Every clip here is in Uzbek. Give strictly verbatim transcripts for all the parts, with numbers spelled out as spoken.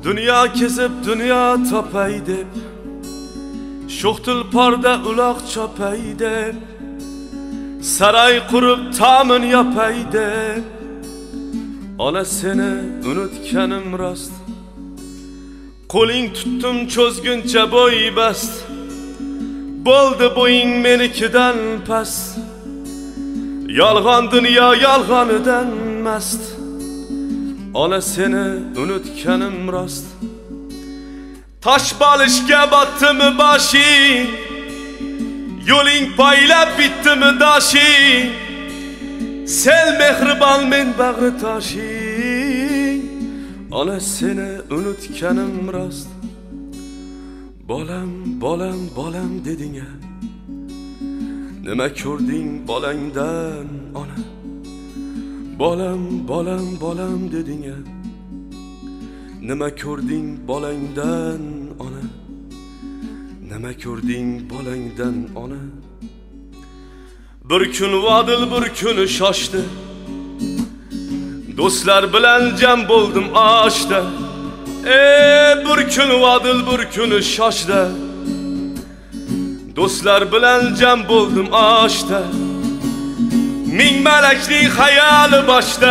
Dünya kezib dünya topay deb, sho'x tulporda uloq chopay deb, saray qurib ta'min yapay deb, ona seni unutganim rost. Qo'ling tutdim cho'zguncha bo'y bast, bo'ldi bo'ying menikidan past. Yolg'on dunyo yolg'onidan mast, ona seni unutganim rost. Taş balishga botdimi boshing, yo'ling poylab bitdimi doshing. Sel mehribon men bag'ri toshing, ona seni unutganim rost. Bolam, bolam, bolam deding-a, nima ko'rding bolangdan ona? Bolam, bolam, bolam deding-a, nima ko'rding bolangdan ona? Nima ko'rding bolangdan ona? Bir kun vodil, bir kun shoshdi, do'stlar bilan jam bo'ldim oshda. Ey bir kun vodil, bir kun shoshdi, do'stlar bilan jam bo'ldim oshda. Ming malakning xayoli boshda,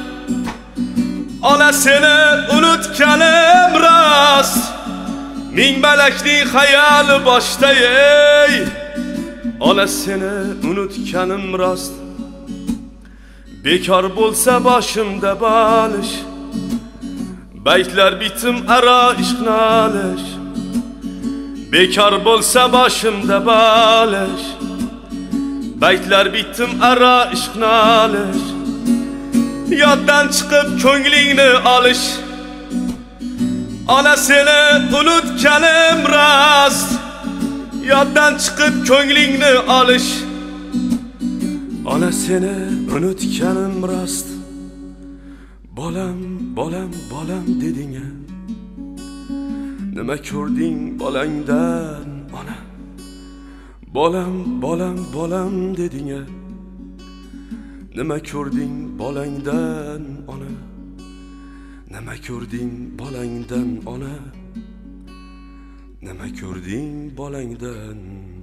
ona seni unutganim rost. Ming malakning xayoli boshda, ey ona seni unutganim rost. Bekor bo'lsa boshimda balish, baytlar bitim aro ishq nolish. Bekor bo'lsa boshimda balish, baytlar bitim aro ishq nolish. Yoddan chiqib ko'nglingni olish, ona seni unutganim rost. Yoddan chiqib ko'nglingni olish, ona seni unutganim rost. Bolam, bolam, bolam deding-a, nima ko'rding bolangdan ona? Bolam, bolam, bolam deding-a, nima ko'rding bolangdan ona? Nima ko'rding bolangdan ona? Nima ko'rding bolangdan